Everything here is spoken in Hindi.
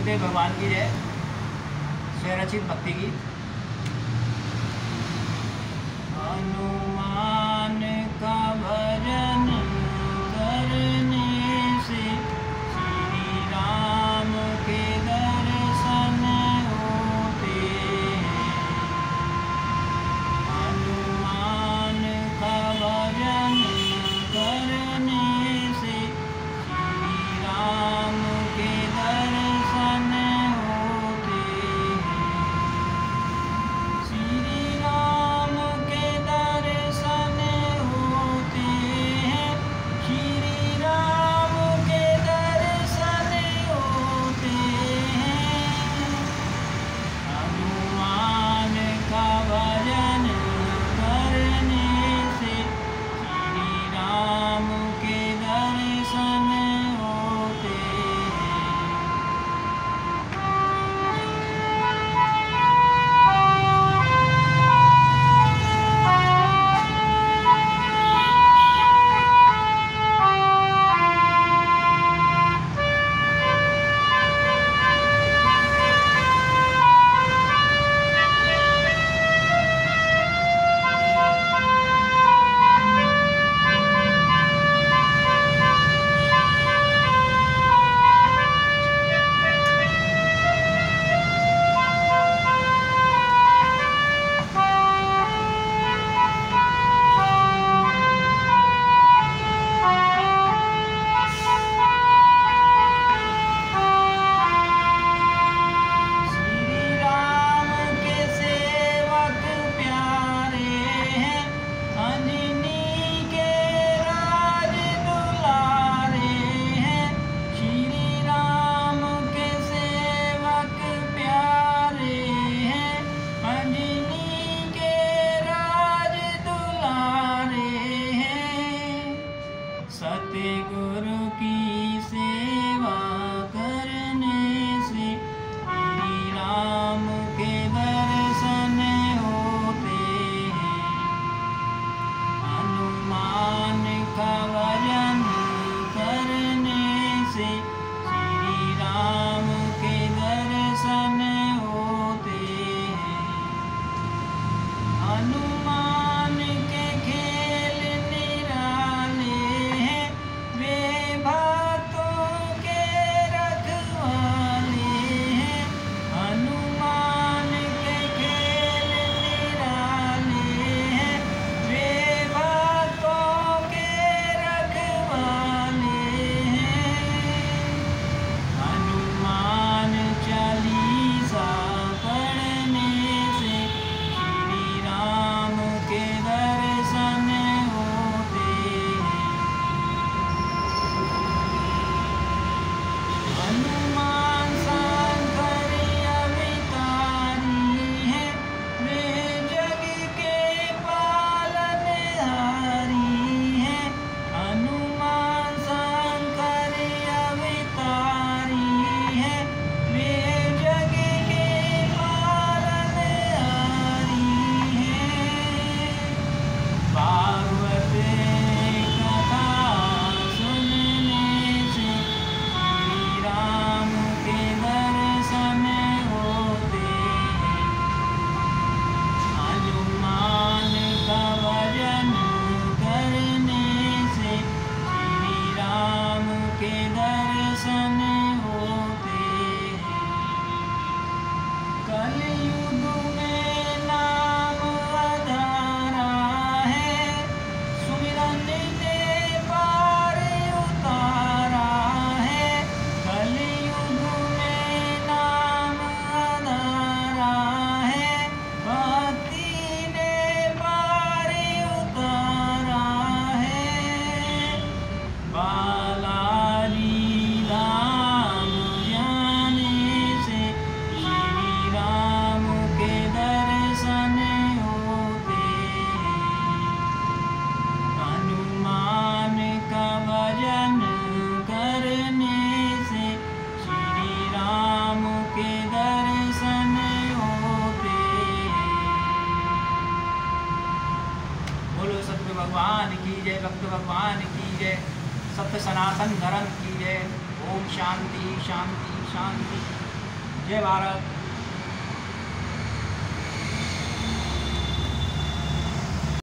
गुरुदेव भगवान की जय। स्वरचित भक्ति गीत। हनुमान का भजन करने से श्री राम के दर्शन होते हैं। हनुमान का भजन करने से श्री राम के दर्शन होते हैं। श्री राम के दर्शन होते हैं। श्री राम के दर्शन होते हैं। हनुमान का भजन करने से श्री राम के दर्शन होते हैं। श्री राम के सेवक प्यारे हैं। अंजनी के राज दुलारे हैं। श्री राम के सेवक प्यारे हैं। अंजनी के राज दुलारे हैं। सतगुरु की सेवा करने से श्री राम के दर्शन होते हैं। हनुमान का भजन करने से श्री राम के दर्शन होते हैं। हनुमान के खेल निराले हैं। वे भक्तों के रखवाले हैं। हनुमान के खेल निराले हैं। वे भक्तों के रखवाले हैं। हनुमान चालीसा पढ़ने से श्री राम के दर्शन होते हैं। हनुमान शंकर अवतारी हैं। वे जग के पालनहारी हैं। हनुमान शंकर अवतारी हैं। वे जग के पालनहारी हैं। भागवत कथा सुनने से श्री राम के दर्शन होते हैं। हनुमान का भजन करने से श्री राम के दर्शन होते हैं। कलयुग में नाम आधारा है। सुमिरन ने पार उतारा है। कलयुग में नाम आधारा है। भक्ति ने पार उतारा है। बालाजी राम जाने से श्री राम के दर्शन होते हैं। हनुमान का भजन करने से श्री राम के दर्शन होते हैं। बोलो सत्य भगवान की जय। भक्त भगवान की जय। सत्य सनातन धर्म की जय। ओम शांति शांति शांति। जय भारत।